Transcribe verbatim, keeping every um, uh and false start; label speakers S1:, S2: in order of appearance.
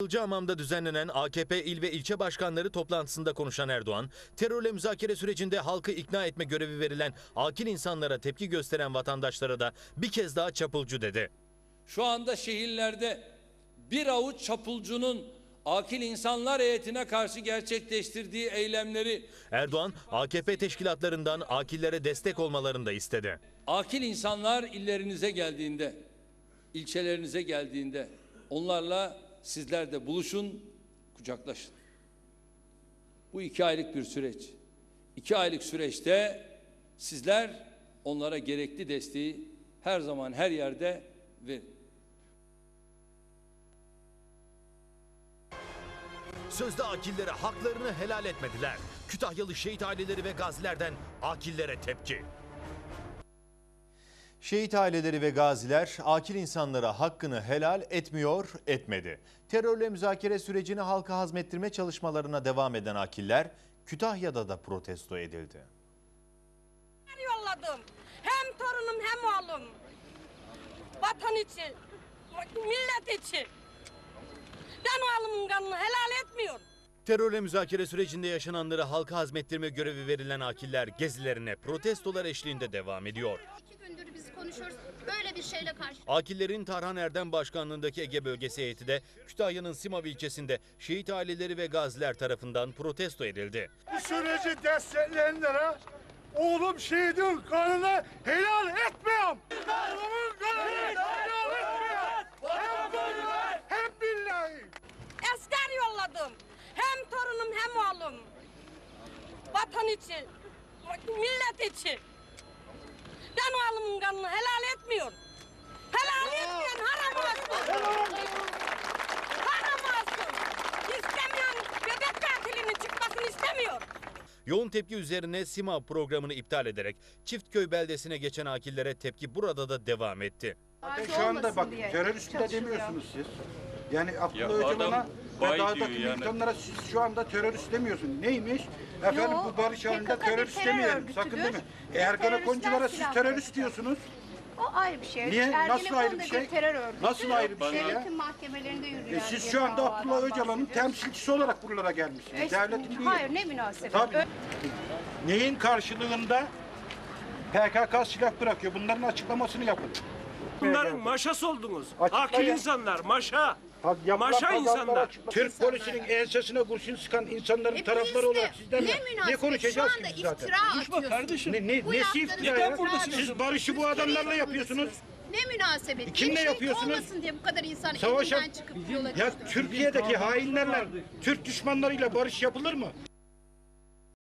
S1: Kızılcahamam'da düzenlenen A K P il ve ilçe başkanları toplantısında konuşan Erdoğan, terörle müzakere sürecinde halkı ikna etme görevi verilen akil insanlara tepki gösteren vatandaşlara da bir kez daha çapulcu dedi.
S2: Şu anda şehirlerde bir avuç çapulcunun akil insanlar heyetine karşı gerçekleştirdiği eylemleri...
S1: Erdoğan, A K P teşkilatlarından akillere destek olmalarını da istedi.
S2: Akil insanlar illerinize geldiğinde, ilçelerinize geldiğinde onlarla sizler de buluşun, kucaklaşın. Bu iki aylık bir süreç. İki aylık süreçte sizler onlara gerekli desteği her zaman her yerde verin.
S1: Sözde akillere haklarını helal etmediler. Kütahyalı şehit aileleri ve gazilerden akillere tepki.
S3: Şehit aileleri ve gaziler akil insanlara hakkını helal etmiyor, etmedi. Terörle müzakere sürecini halka hazmettirme çalışmalarına devam eden akiller Kütahya'da da protesto edildi.
S4: Yolladım. Hem torunum hem oğlum. Vatan için, millet için. Ben oğlumun kanını helal etmiyorum.
S1: Terörle müzakere sürecinde yaşananları halka hazmettirme görevi verilen akiller gezilerine protestolar eşliğinde devam ediyor.
S5: İki gündür biz konuşuyoruz. Böyle bir şeyle karşı.
S1: Akillerin Tarhan Erdem başkanlığındaki Ege Bölgesi heyeti de Kütahya'nın Simav ilçesinde şehit aileleri ve gaziler tarafından protesto edildi.
S6: Bu süreci destekleyenlere oğlum şehidin kanını helal etmiyorum. Oğlumun kanını helal etmiyorum. Hem, hem billahi.
S4: Asker yolladım. Hem torunum hem oğlum. Vatan için, millet için. Ben oğlumun kanını helal etmiyorum. Helal etmeyen haram olsun. Haram olsun. İstemiyorum. Bebek katilinin çıkmasını istemiyorum.
S1: Yoğun tepki üzerine Simav programını iptal ederek Çiftköy beldesine geçen akillere tepki burada da devam etti.
S7: Şu anda bak terörist de demiyorsunuz siz. Yani Abdullah Öcalan'a ve dağdaki militanlara siz şu anda terörist demiyorsun. Neymiş? Efendim
S5: Yo,
S7: bu barış halinde terörist
S5: terör
S7: demeyelim. Sakın deme. E, Ergenekonculara siz terörist diyorsunuz.
S5: O ayrı bir şey.
S7: Niye? Nasıl ayrı bir
S5: Ergenekon'da
S7: şey?
S5: terör örgütü.
S7: Nasıl ayrı bir şey ya?
S5: Devletin mahkemelerinde yürüyen
S7: E, siz
S5: bir
S7: şu anda
S5: davadan
S7: Abdullah Öcalan'ın
S5: bahsediyoruz.
S7: temsilcisi olarak buralara gelmişsiniz.
S5: E,
S7: Devletin değil.
S5: Hayır, ne münasebet.
S7: Tabii.
S5: Ö-
S7: Neyin karşılığında P K K silah bırakıyor? Bunların açıklamasını yapın.
S8: Bunların maşası oldunuz.
S7: Açıkla
S8: Akil
S7: ya.
S8: insanlar, maşa.
S7: Bak, yapılan
S8: Maşa
S7: pazarlara
S8: insanlar.
S7: açıkla. Türk polisinin ensesine kurşun sıkan insanların
S5: E,
S7: tarafları
S5: biz de
S7: olarak sizden
S5: ne
S7: ne,
S5: münasebet,
S7: ne konuşacağız
S5: şu anda
S7: ki biz zaten?
S5: iftira
S8: Konuşma
S5: atıyorsunuz.
S8: kardeşim.
S7: Ne, ne,
S5: Bu
S7: nesi
S5: yaptığınız
S7: iftira
S5: neden
S7: ya?
S5: buradasınız?
S7: Siz barışı bu adamlarla yapıyorsunuz.
S5: Ne münasebet.
S7: Kimle
S5: Bir şey
S7: yapıyorsunuz?
S5: olmasın diye bu kadar insan
S7: Savaşa,
S5: evinden çıkıp yola
S7: ya
S5: çıktı.
S7: Türkiye'deki hainlerle Türk düşmanlarıyla barış yapılır mı?